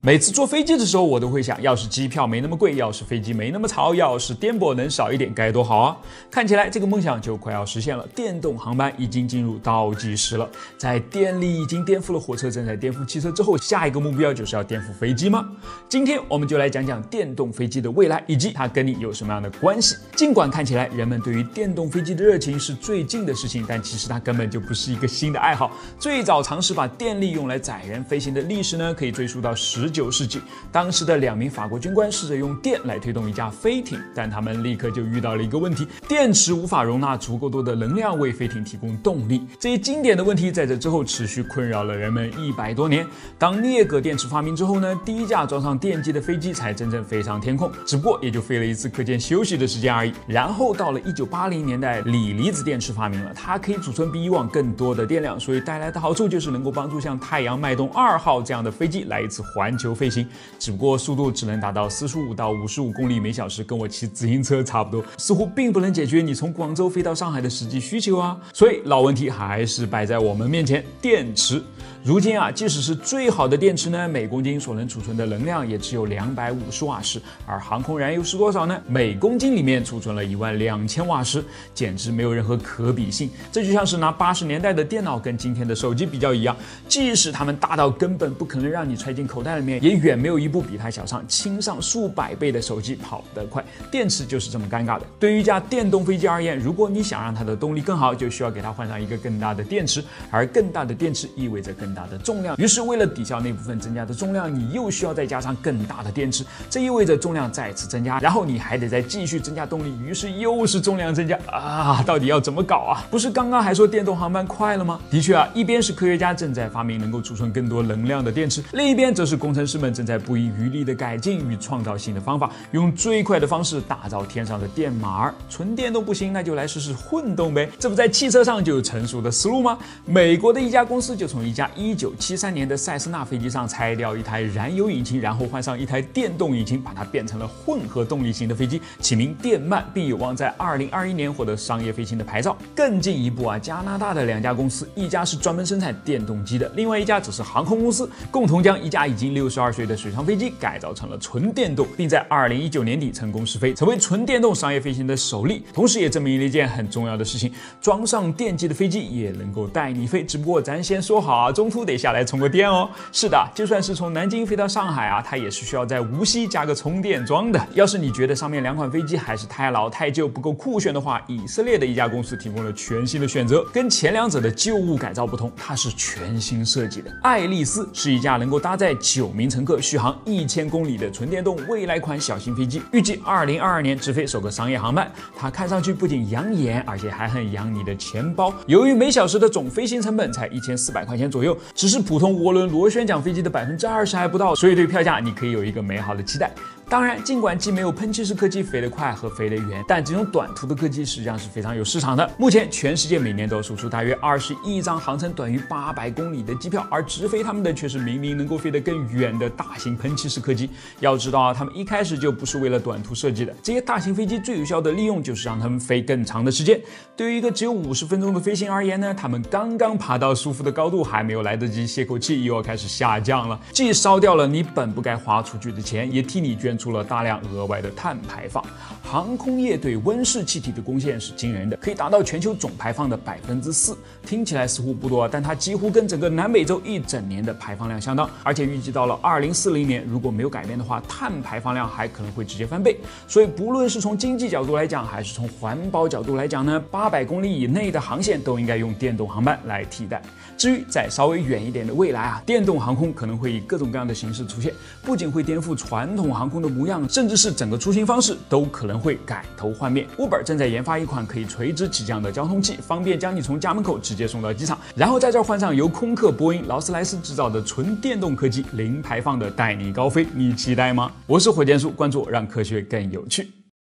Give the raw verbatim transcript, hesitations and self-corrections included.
每次坐飞机的时候，我都会想，要是机票没那么贵，要是飞机没那么吵，要是颠簸能少一点，该多好啊！看起来这个梦想就快要实现了。电动航班已经进入倒计时了，在电力已经颠覆了火车，正在颠覆汽车之后，下一个目标就是要颠覆飞机吗？今天我们就来讲讲电动飞机的未来，以及它跟你有什么样的关系。尽管看起来人们对于电动飞机的热情是最近的事情，但其实它根本就不是一个新的爱好。最早尝试把电力用来载人飞行的历史呢，可以追溯到十九世纪，当时的两名法国军官试着用电来推动一架飞艇，但他们立刻就遇到了一个问题：电池无法容纳足够多的能量为飞艇提供动力。这一经典的问题在这之后持续困扰了人们一百多年。当镍镉电池发明之后呢，第一架装上电机的飞机才真正飞上天空，只不过也就飞了一次课间休息的时间而已。然后到了一九八零年代，锂离子电池发明了，它可以储存比以往更多的电量，所以带来的好处就是能够帮助像太阳脉动二号这样的飞机来一次环球飞行，只不过速度只能达到四十五到五十五公里每小时，跟我骑自行车差不多，似乎并不能解决你从广州飞到上海的实际需求啊。所以老问题还是摆在我们面前，电池。如今啊，即使是最好的电池呢，每公斤所能储存的能量也只有两百五十瓦时，而航空燃油是多少呢？每公斤里面储存了一万两千瓦时，简直没有任何可比性。这就像是拿八十年代的电脑跟今天的手机比较一样，即使它们大到根本不可能让你揣进口袋里面，也远没有一部比它小上轻上数百倍的手机跑得快。电池就是这么尴尬的。对于一架电动飞机而言，如果你想让它的动力更好，就需要给它换上一个更大的电池，而更大的电池意味着更大的重量，于是为了抵消那部分增加的重量，你又需要再加上更大的电池，这意味着重量再次增加，然后你还得再继续增加动力，于是又是重量增加啊！到底要怎么搞啊？不是刚刚还说电动航班快了吗？的确啊，一边是科学家正在发明能够储存更多能量的电池，另一边则是工程师们正在不遗余力的改进与创造新的方法，用最快的方式打造天上的电马儿。纯电动不行，那就来试试混动呗，这不在汽车上就有成熟的思路吗？美国的一家公司就从一架一九七三年的塞斯纳飞机上拆掉一台燃油引擎，然后换上一台电动引擎，把它变成了混合动力型的飞机，起名电鳗，并有望在二零二一年获得商业飞行的牌照。更进一步啊，加拿大的两家公司，一家是专门生产电动机的，另外一家则是航空公司，共同将一架已经六十二岁的水上飞机改造成了纯电动，并在二零一九年底成功试飞，成为纯电动商业飞行的首例。同时也证明了一件很重要的事情：装上电机的飞机也能够带你飞，只不过咱先说好啊，中途得下来充个电哦。是的，就算是从南京飞到上海啊，它也是需要在无锡加个充电桩的。要是你觉得上面两款飞机还是太老太旧不够酷炫的话，以色列的一家公司提供了全新的选择。跟前两者的旧物改造不同，它是全新设计的。爱丽丝是一架能够搭载九名乘客、续航一千公里的纯电动未来款小型飞机，预计二零二二年直飞首个商业航班。它看上去不仅养眼，而且还很养你的钱包。由于每小时的总飞行成本才一千四百块钱左右，只是普通涡轮螺旋桨飞机的百分之二十还不到，所以对票价你可以有一个美好的期待。当然，尽管既没有喷气式客机飞得快和飞得远，但这种短途的客机实际上是非常有市场的。目前，全世界每年都售出大约二十亿张航程短于八百公里的机票，而直飞他们的却是明明能够飞得更远的大型喷气式客机。要知道啊，他们一开始就不是为了短途设计的。这些大型飞机最有效的利用就是让他们飞更长的时间。对于一个只有五十分钟的飞行而言呢，他们刚刚爬到舒服的高度，还没有来得及歇口气，又要开始下降了，既烧掉了你本不该花出去的钱，也替你捐出了大量额外的碳排放。航空业对温室气体的贡献是惊人的，可以达到全球总排放的百分之四。听起来似乎不多，但它几乎跟整个南美洲一整年的排放量相当。而且预计到了二零四零年，如果没有改变的话，碳排放量还可能会直接翻倍。所以不论是从经济角度来讲，还是从环保角度来讲呢，八百公里以内的航线都应该用电动航班来替代。至于在稍微远一点的未来啊，电动航空可能会以各种各样的形式出现，不仅会颠覆传统航空的模样，甚至是整个出行方式都可能会改头换面。Uber 正在研发一款可以垂直起降的交通器，方便将你从家门口直接送到机场，然后在这儿换上由空客、波音、劳斯莱斯制造的纯电动客机，零排放的带你高飞，你期待吗？我是火箭叔，关注我，让科学更有趣。